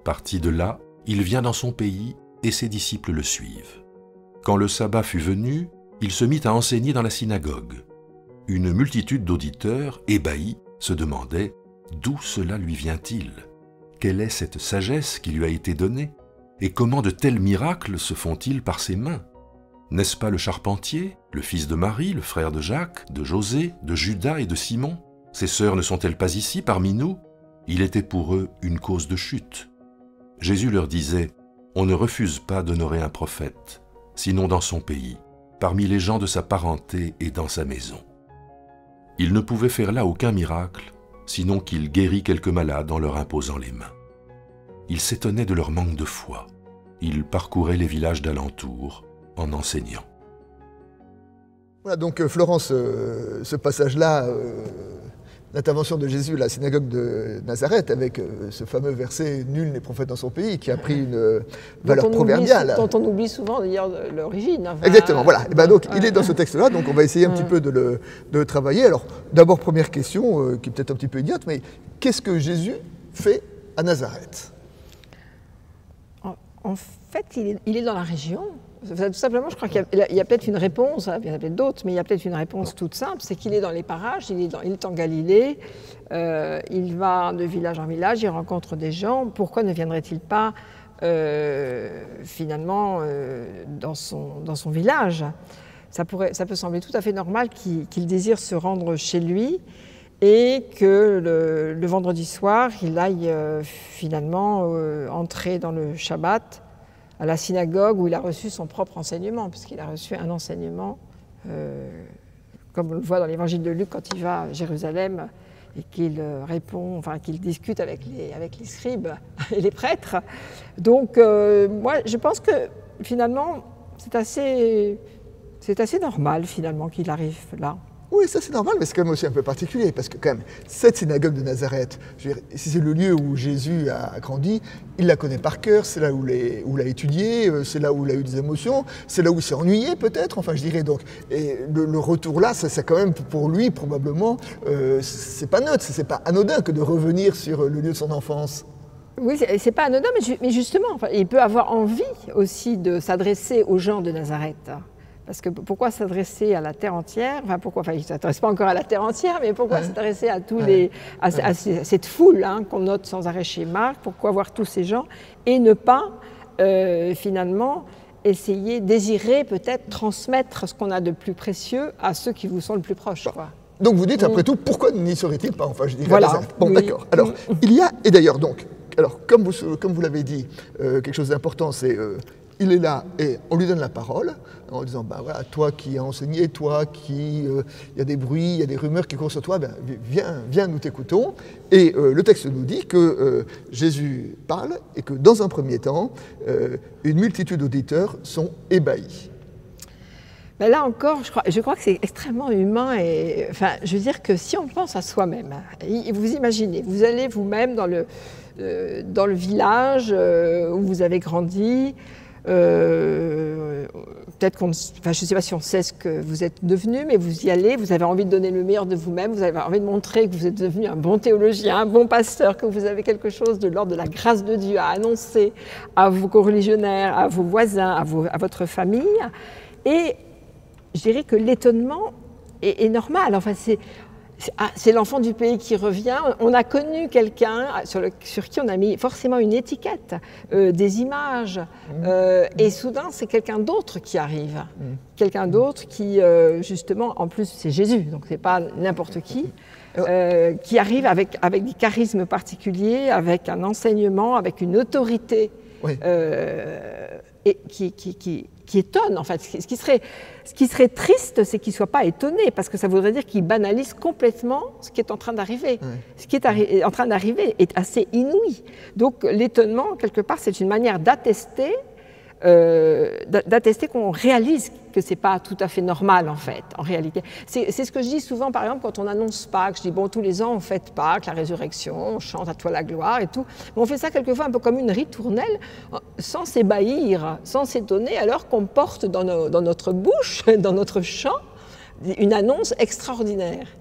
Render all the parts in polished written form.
Parti de là, il vient dans son pays et ses disciples le suivent. Quand le sabbat fut venu, il se mit à enseigner dans la synagogue. Une multitude d'auditeurs, ébahis, se demandaient d'où cela lui vient-il? Quelle est cette sagesse qui lui a été donnée? Et comment de tels miracles se font-ils par ses mains? N'est-ce pas le charpentier, le fils de Marie, le frère de Jacques, de José, de Judas et de Simon? Ses sœurs ne sont-elles pas ici parmi nous? Il était pour eux une cause de chute. Jésus leur disait, on ne refuse pas d'honorer un prophète, sinon dans son pays, parmi les gens de sa parenté et dans sa maison. Il ne pouvait faire là aucun miracle, sinon qu'il guérit quelques malades en leur imposant les mains. Il s'étonnait de leur manque de foi. Il parcourait les villages d'alentour en enseignant. Voilà donc Florence, ce passage-là, l'intervention de Jésus à la synagogue de Nazareth, avec ce fameux verset « Nul n'est prophète dans son pays » qui a pris une valeur proverbiale. Dont on oublie souvent d'ailleurs l'origine. Enfin, exactement, voilà. Et ben donc il est dans ce texte-là, donc on va essayer un petit peu de le travailler. Alors d'abord, première question, qui est peut-être un petit peu idiote, mais qu'est-ce que Jésus fait à Nazareth? En fait, il est dans la région. Tout simplement, je crois qu'il y a peut-être une réponse, il y en a peut-être d'autres, mais il y a peut-être une réponse toute simple, c'est qu'il est dans les parages, il est en Galilée, il va de village en village, il rencontre des gens. Pourquoi ne viendrait-il pas finalement dans son village? Ça peut sembler tout à fait normal qu'il désire se rendre chez lui et que le vendredi soir, il aille finalement entrer dans le Shabbat à la synagogue où il a reçu son propre enseignement, puisqu'il a reçu un enseignement, comme on le voit dans l'évangile de Luc, quand il va à Jérusalem et qu'il répond, enfin qu'il discute avec les scribes et les prêtres. Donc moi je pense que finalement c'est assez normal finalement qu'il arrive là. Oui, ça c'est normal, mais c'est quand même aussi un peu particulier, parce que quand même, cette synagogue de Nazareth, je veux dire, si c'est le lieu où Jésus a grandi, il la connaît par cœur, c'est là où il a étudié, c'est là où il a eu des émotions, c'est là où il s'est ennuyé peut-être, enfin je dirais donc. Et le retour là, c'est quand même pour lui probablement, c'est pas neutre, c'est pas anodin que de revenir sur le lieu de son enfance. Oui, c'est pas anodin, mais justement, enfin, il peut avoir envie aussi de s'adresser aux gens de Nazareth. Parce que pourquoi s'adresser à la terre entière? Enfin, pourquoi, enfin, il ne s'adresse pas encore à la terre entière, mais pourquoi s'adresser à tous à cette foule qu'on note sans arrêt chez Marc? Pourquoi voir tous ces gens et ne pas finalement essayer, désirer peut-être transmettre ce qu'on a de plus précieux à ceux qui vous sont le plus proches, quoi. Donc vous dites après tout, pourquoi n'y serait-il pas? Enfin, je dirais voilà. Bon, oui. D'accord. Alors, il y a, et d'ailleurs donc, alors comme vous l'avez dit, quelque chose d'important, c'est il est là et on lui donne la parole en disant ben voilà, toi qui as enseigné, toi qui il y a des bruits, il y a des rumeurs qui courent sur toi, ben viens, nous t'écoutons. Et le texte nous dit que Jésus parle et que dans un premier temps, une multitude d'auditeurs sont ébahis. Ben là encore, je crois que c'est extrêmement humain. Et, enfin, je veux dire que si on pense à soi-même, vous imaginez, vous allez vous-même dans le village où vous avez grandi. Peut-être je ne sais pas si on sait ce que vous êtes devenu, mais vous y allez, vous avez envie de donner le meilleur de vous-même, vous avez envie de montrer que vous êtes devenu un bon théologien, un bon pasteur, que vous avez quelque chose de l'ordre de la grâce de Dieu à annoncer à vos coreligionnaires, à vos voisins, à votre famille. Et je dirais que l'étonnement est normal. Enfin, c'est l'enfant du pays qui revient. On a connu quelqu'un sur qui on a mis forcément une étiquette, des images, et soudain c'est quelqu'un d'autre qui arrive. Quelqu'un d'autre qui, justement, en plus c'est Jésus, donc c'est pas n'importe qui arrive avec des charismes particuliers, avec un enseignement, avec une autorité et qui étonne, en fait. Ce qui serait triste, c'est qu'il ne soit pas étonné, parce que ça voudrait dire qu'il banalise complètement ce qui est en train d'arriver. Ce qui est en train d'arriver est assez inouï. Donc l'étonnement, quelque part, c'est une manière d'attester qu'on réalise que ce n'est pas tout à fait normal, en fait, en réalité. C'est ce que je dis souvent, par exemple, quand on annonce Pâques. Je dis, bon, tous les ans, on fête Pâques, la résurrection, on chante à toi la gloire et tout. Mais on fait ça quelquefois un peu comme une ritournelle, sans s'ébahir, sans s'étonner, alors qu'on porte dans notre bouche, dans notre chant, une annonce extraordinaire.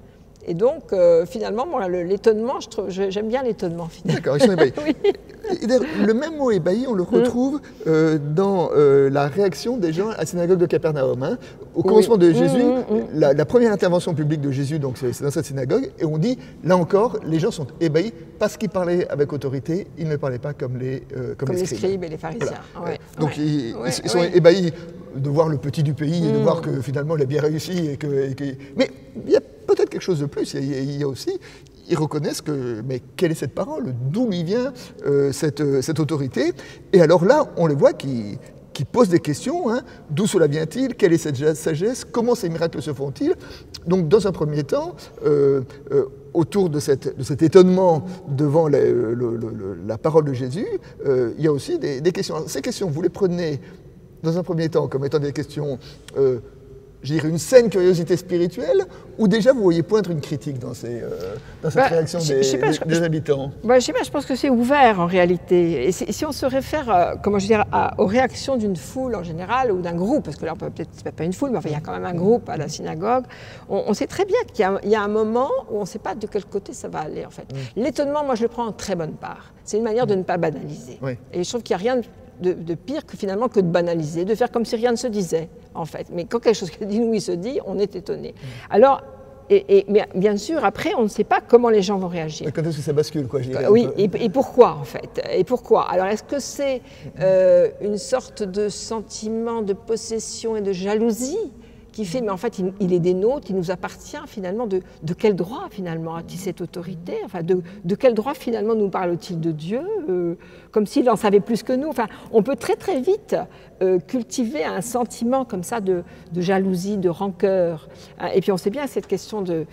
Et donc, finalement, moi, l'étonnement, j'aime bien l'étonnement, finalement. D'accord, ils sont ébahis. Oui. Et d'ailleurs, le même mot ébahi, on le retrouve dans la réaction des gens à la synagogue de Capernaum. Hein. Au commencement de Jésus, la première intervention publique de Jésus, donc c'est dans cette synagogue, et on dit, là encore, les gens sont ébahis parce qu'ils parlaient avec autorité, ils ne parlaient pas comme les scribes et les pharisiens. Voilà. Ouais. Donc ils sont ébahis de voir le petit du pays et de voir que finalement il a bien réussi. Mais il y a peut-être quelque chose de plus, il y a aussi... Ils reconnaissent que, mais quelle est cette parole? D'où lui vient cette autorité? Et alors là, on les voit qui posent des questions. Hein. D'où cela vient-il? Quelle est cette sagesse? Comment ces miracles se font-ils? Donc, dans un premier temps, autour de cet étonnement devant la parole de Jésus, il y a aussi des questions. Alors, ces questions, vous les prenez dans un premier temps comme étant des questions... je dirais une saine curiosité spirituelle, ou déjà vous voyez poindre une critique dans cette réaction des habitants? Je ne sais pas, je pense que c'est ouvert en réalité. Et si on se réfère, aux réactions d'une foule en général, ou d'un groupe, parce que là, c'est pas une foule, mais enfin, il y a quand même un groupe à la synagogue, on sait très bien qu'il y a un moment où on ne sait pas de quel côté ça va aller, en fait. L'étonnement, moi, je le prends en très bonne part. C'est une manière de ne pas banaliser. Oui. Et je trouve qu'il n'y a rien de pire que finalement que de banaliser, de faire comme si rien ne se disait, en fait. Mais quand quelque chose d'inouï se dit, on est étonné. Alors, mais bien sûr, après, on ne sait pas comment les gens vont réagir. Quand est-ce que ça bascule, quoi, je dirais. Oui, et pourquoi, en fait? Et pourquoi? Alors, est-ce que c'est une sorte de sentiment de possession et de jalousie qui fait, mais en fait, il est des nôtres, il nous appartient finalement. De quel droit, finalement, a-t-il cette autorité? Enfin, de quel droit, finalement, nous parle-t-il de Dieu? Comme s'il en savait plus que nous. Enfin, on peut très, très vite cultiver un sentiment comme ça de jalousie, de rancœur. Et puis, on sait bien cette question de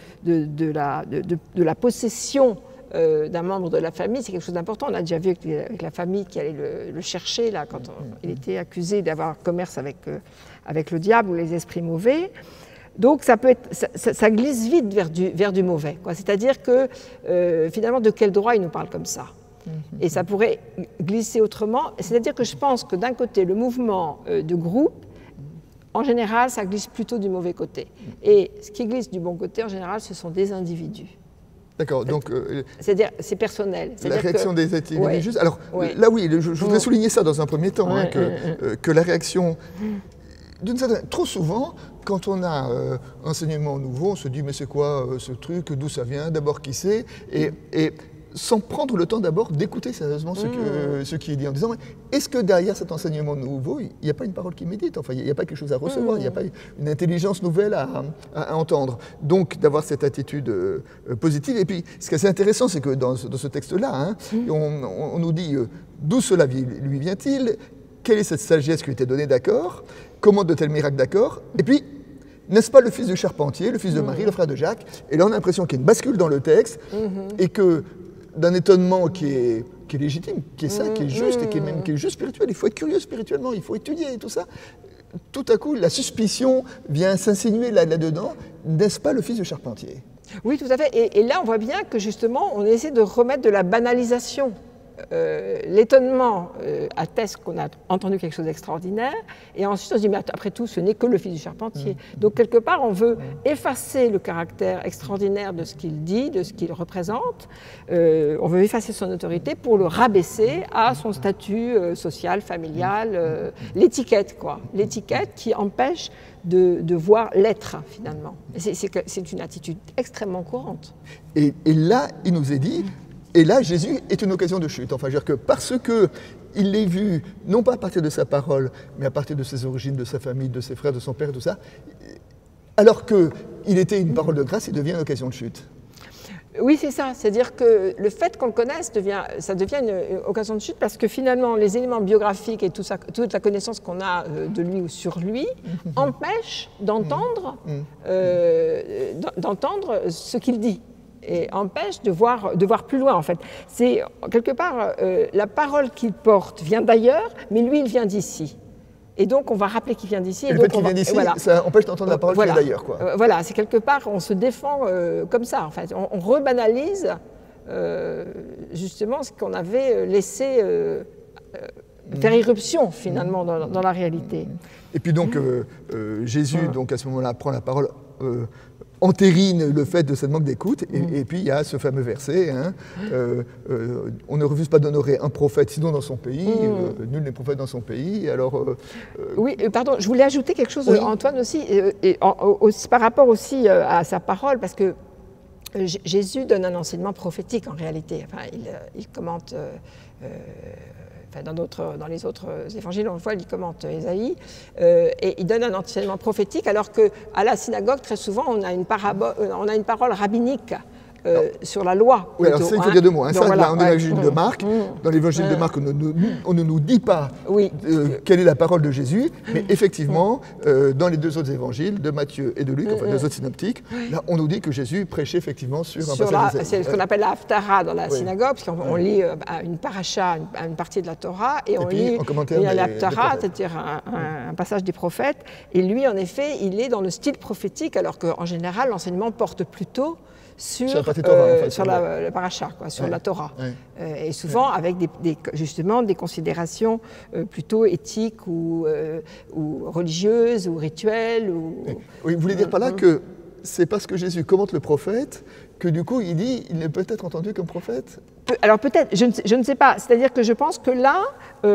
la possession d'un membre de la famille, c'est quelque chose d'important. On a déjà vu avec la famille qui allait le chercher, là, quand il était accusé d'avoir commerce avec le diable ou les esprits mauvais. Donc ça glisse vite vers du mauvais. C'est-à-dire que finalement, de quel droit il nous parle comme ça? Et ça pourrait glisser autrement. C'est-à-dire que je pense que d'un côté, le mouvement de groupe, en général, ça glisse plutôt du mauvais côté. Et ce qui glisse du bon côté, en général, ce sont des individus. D'accord, donc... c'est-à-dire, c'est personnel. La réaction des individus, juste... Alors, là, oui, je voudrais souligner ça dans un premier temps, que la réaction... D'une certaine... Trop souvent, quand on a un enseignement nouveau, on se dit, mais c'est quoi ce truc, d'où ça vient, d'abord qui c'est, et sans prendre le temps d'abord d'écouter sérieusement ce qui est dit, en disant, est-ce que derrière cet enseignement nouveau, il n'y a pas une parole qui médite, enfin, il n'y a pas quelque chose à recevoir, il n'y a pas une intelligence nouvelle à entendre. Donc, d'avoir cette attitude positive. Et puis, ce qui est assez intéressant, c'est que dans ce texte-là, on nous dit d'où cela lui vient-il, quelle est cette sagesse qui lui était donnée, d'accord, comment de tels miracles, d'accord, et puis, n'est-ce pas le fils du charpentier, le fils de Marie, le frère de Jacques? Et là, on a l'impression qu'il y a une bascule dans le texte, et que d'un étonnement qui est légitime, qui est sain, qui est juste, et qui est juste spirituel. Il faut être curieux spirituellement, il faut étudier et tout ça. Tout à coup, la suspicion vient s'insinuer là-dedans. N'est-ce pas le fils du charpentier? Oui, tout à fait. Et là, on voit bien que justement, on essaie de remettre de la banalisation. L'étonnement atteste qu'on a entendu quelque chose d'extraordinaire, et ensuite on se dit, mais après tout, ce n'est que le fils du charpentier. Donc quelque part, on veut effacer le caractère extraordinaire de ce qu'il dit, de ce qu'il représente, on veut effacer son autorité pour le rabaisser à son statut social, familial, l'étiquette, quoi. L'étiquette qui empêche de voir l'être, finalement. C'est une attitude extrêmement courante. Et là, il nous est dit... Et là, Jésus est une occasion de chute. Enfin, je veux dire que parce qu'il l'est vu, non pas à partir de sa parole, mais à partir de ses origines, de sa famille, de ses frères, de son père, tout ça, alors qu'il était une parole de grâce, il devient une occasion de chute. Oui, c'est ça. C'est-à-dire que le fait qu'on le connaisse, ça devient une occasion de chute parce que finalement, les éléments biographiques et toute la connaissance qu'on a de lui ou sur lui empêchent d'entendre ce qu'il dit. Et empêche de voir plus loin, en fait. C'est, quelque part, la parole qu'il porte vient d'ailleurs, mais lui, il vient d'ici. Et donc, on va rappeler qu'il vient d'ici. Et le fait qu'il vient d'ici, ça empêche d'entendre la parole qui vient d'ailleurs, quoi. Voilà, c'est quelque part, on se défend comme ça, en fait. On rebanalise, justement, ce qu'on avait laissé faire irruption, finalement, dans la réalité. Et puis donc, Jésus, donc, à ce moment-là, prend la parole... entérine le fait de ce manque d'écoute. Et puis il y a ce fameux verset, hein, on ne refuse pas d'honorer un prophète sinon dans son pays, nul n'est prophète dans son pays. Alors, oui, pardon, je voulais ajouter quelque chose, oui. Antoine aussi, aussi par rapport aussi à sa parole, parce que Jésus donne un enseignement prophétique en réalité. Enfin, il commente, enfin, dans les autres évangiles, on le voit, il commente Ésaïe, et il donne un enseignement prophétique, alors qu'à la synagogue, très souvent, on a une parole rabbinique. Sur la loi. Oui, alors ça, il faut dire deux mots. Hein. Ça, voilà, là, on est dans l'évangile de Marc. Dans l'évangile de Marc, on ne nous dit pas quelle est la parole de Jésus, mais effectivement, dans les deux autres évangiles, de Matthieu et de Luc, enfin deux autres synoptiques, là, on nous dit que Jésus prêchait effectivement sur un passage d'Ésaïe. C'est ce qu'on appelle la haftara dans la synagogue, parce qu'on lit une paracha, une partie de la Torah, et on lit la haftara, c'est-à-dire un passage des prophètes. Et lui, en effet, il est dans le style prophétique, alors qu'en général, l'enseignement porte plutôt sur la paracha, sur la Torah. Et souvent avec justement des considérations plutôt éthiques ou religieuses ou rituelles. Oui, vous voulez dire par là que c'est parce que Jésus commente le prophète que du coup il dit il ne peut être entendu comme prophète? Alors peut-être, je ne sais pas. C'est-à-dire que je pense que là,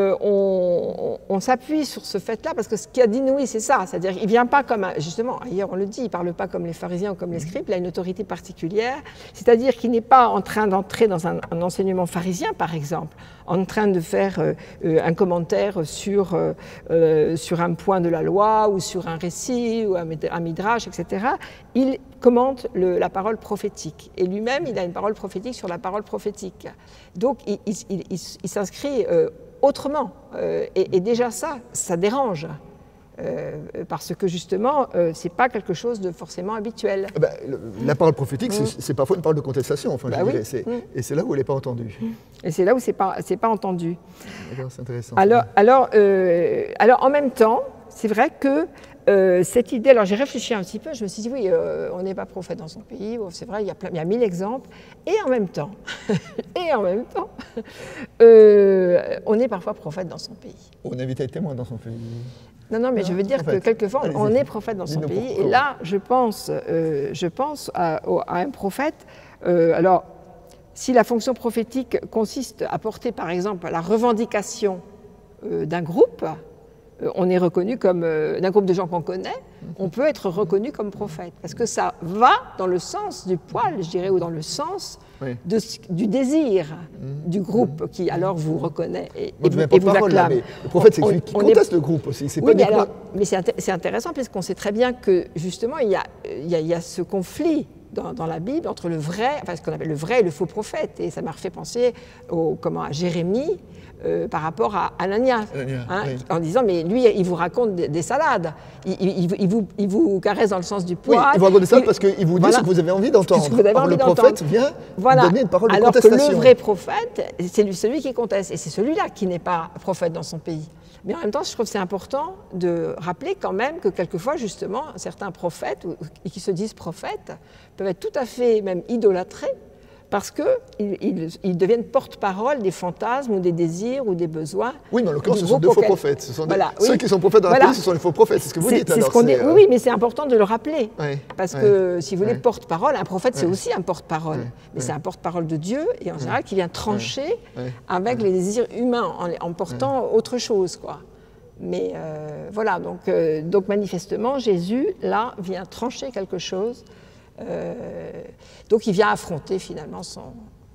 on s'appuie sur ce fait-là, parce que ce qu'il a dit, oui, c'est ça. C'est-à-dire qu'il ne vient pas comme, justement, hier on le dit, il ne parle pas comme les pharisiens ou comme les scribes, il a une autorité particulière. C'est-à-dire qu'il n'est pas en train d'entrer dans un enseignement pharisien, par exemple, en train de faire un commentaire sur un point de la loi, ou sur un récit, ou un midrash, etc. Il commente la parole prophétique. Et lui-même, il a une parole prophétique sur la parole prophétique. Donc, il s'inscrit autrement. Et déjà ça dérange. Parce que justement, ce n'est pas quelque chose de forcément habituel. La parole prophétique, c'est parfois une parole de contestation, enfin, je dirais. Et c'est là où elle n'est pas entendue. Et c'est là où ce n'est pas entendu. C'est intéressant. Alors, en même temps, c'est vrai que cette idée, alors j'ai réfléchi un petit peu, je me suis dit oui, on n'est pas prophète dans son pays, c'est vrai, il y a 1000 exemples, et en même temps, on est parfois prophète dans son pays. On invite à être témoin dans son pays. Non, mais je veux dire que quelquefois, on est prophète dans son pays, et là, je pense à un prophète. Alors, si la fonction prophétique consiste à porter, par exemple, la revendication d'un groupe, on est reconnu comme, d'un groupe de gens qu'on connaît, on peut être reconnu comme prophète. Parce que ça va dans le sens du poil, je dirais, ou dans le sens du désir du groupe qui alors vous reconnaît et vous acclame. Le prophète, c'est celui qui conteste le groupe aussi. Mais c'est intéressant puisqu'on sait très bien que justement, il y a ce conflit dans la Bible entre le vrai, enfin ce qu'on appelle le vrai et le faux prophète. Et ça m'a fait penser à Jérémie, par rapport à Ananias, en disant mais lui il vous raconte des salades, il vous caresse dans le sens du poil. Oui, il vous raconte des salades parce qu'il vous dit ce que vous avez envie d'entendre. Le prophète vient donner une parole de contestation. Alors que le vrai prophète, c'est celui qui conteste, et c'est celui-là qui n'est pas prophète dans son pays. Mais en même temps, je trouve que c'est important de rappeler quand même que quelquefois, justement, certains prophètes qui se disent prophètes peuvent être tout à fait même idolâtrés, parce qu'ils deviennent porte-parole des fantasmes ou des désirs ou des besoins. Oui, mais en l'occurrence, ce sont deux faux prophètes. Ceux qui sont prophètes dans la pays, ce sont les faux prophètes, c'est ce que vous dites. Oui, mais c'est important de le rappeler. Parce que, si vous voulez, porte-parole, un prophète, c'est aussi un porte-parole. Mais c'est un porte-parole de Dieu, et en général, qui vient trancher avec les désirs humains, en portant autre chose, quoi. Mais voilà, donc manifestement, Jésus, là, vient trancher quelque chose. Donc il vient affronter finalement son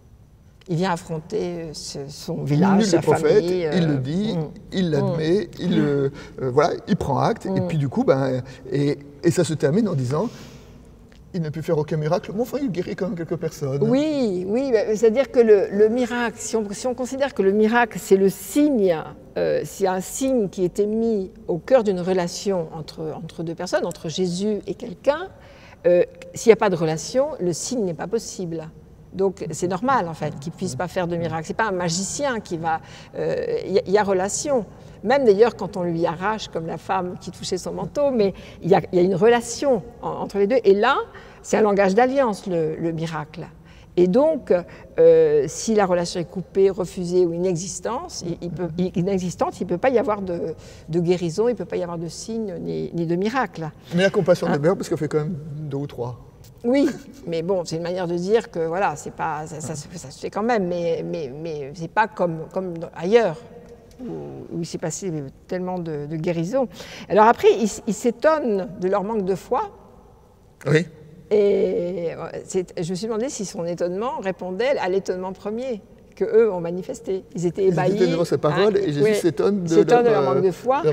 village, sa famille. Il le dit, il l'admet, il prend acte, et puis du coup, et ça se termine en disant il n'a pu faire aucun miracle, mais enfin il guérit quand même quelques personnes. Oui, c'est-à-dire que le miracle, si on considère que le miracle c'est le signe, c'est un signe qui était mis au cœur d'une relation entre deux personnes, entre Jésus et quelqu'un. S'il n'y a pas de relation, le signe n'est pas possible. Donc c'est normal en fait qu'il ne puisse pas faire de miracle. Ce n'est pas un magicien qui va... Il y a relation. Même d'ailleurs quand on lui arrache, comme la femme qui touchait son manteau, mais il y a une relation entre les deux. Et là, c'est un langage d'alliance, le miracle. Et donc, si la relation est coupée, refusée ou inexistante, il ne peut pas y avoir de guérison, il ne peut pas y avoir de signe ni de miracle. Mais la compassion demeure parce qu'elle fait quand même 2 ou 3. Oui, mais bon, c'est une manière de dire que voilà, c'est pas, ça se fait quand même, mais c'est pas comme ailleurs, où il s'est passé tellement de guérisons. Alors après, ils s'étonnent de leur manque de foi. Oui. Et je me suis demandé si son étonnement répondait à l'étonnement premier que eux ont manifesté. Ils étaient ébahis. Ils étaient devant sa parole et Jésus s'étonne de leur manque de foi.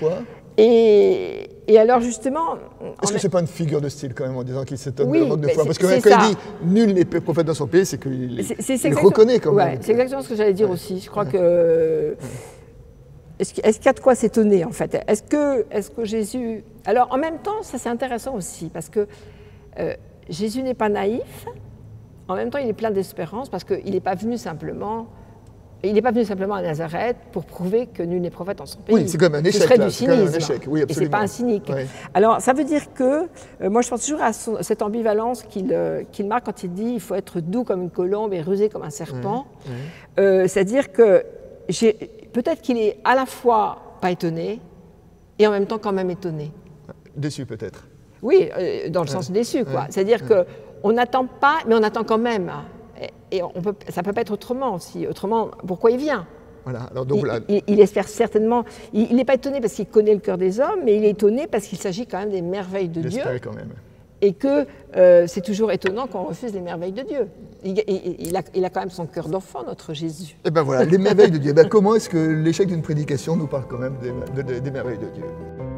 Et alors justement... Est-ce que ce n'est pas une figure de style quand même en disant qu'il s'étonne de oui, leur manque de foi? Parce que quand il dit « nul n'est prophète dans son pays », c'est qu'il reconnaît quand même. C'est exactement ce que j'allais dire aussi. Je crois que... Est-ce qu'il y a de quoi s'étonner en fait? Est-ce que Jésus... Alors en même temps, ça c'est intéressant aussi parce que Jésus n'est pas naïf, en même temps il est plein d'espérance parce qu'il n'est pas venu simplement... Il n'est pas venu simplement à Nazareth pour prouver que nul n'est prophète en son pays. Oui, c'est comme un échec. Ce serait du cynisme. Un échec. Oui, absolument. Et ce n'est pas un cynique. Ouais. Alors, ça veut dire que, moi je pense toujours à cette ambivalence qu'il marque quand il dit il faut être doux comme une colombe et rusé comme un serpent. C'est-à-dire que peut-être qu'il est à la fois pas étonné et en même temps quand même étonné. Déçu peut-être. Oui, dans le sens déçu, quoi. C'est-à-dire qu'on n'attend pas, mais on attend quand même. Et ça ne peut pas être autrement aussi. Autrement, pourquoi il vient? Voilà. Alors donc, il espère certainement... Il n'est pas étonné parce qu'il connaît le cœur des hommes, mais il est étonné parce qu'il s'agit quand même des merveilles de Dieu. Quand même. Et que c'est toujours étonnant qu'on refuse les merveilles de Dieu. Il a quand même son cœur d'enfant, notre Jésus. Et ben voilà, les merveilles de Dieu. Comment est-ce que l'échec d'une prédication nous parle quand même des merveilles de Dieu?